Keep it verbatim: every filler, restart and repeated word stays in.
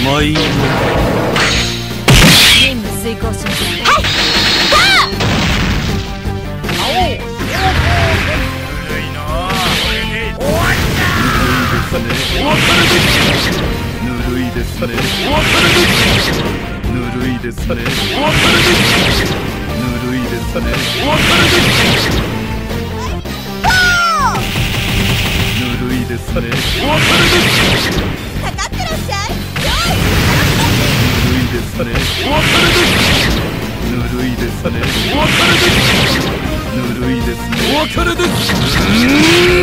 いい任務遂行します。 はいゴー。 ぬるいなこれで終わったぬるいですねぬるいですねぬるいですねぬるいですねかかってらっしゃい。 ぬるいですねぬるいですねぬるいですねお別れです。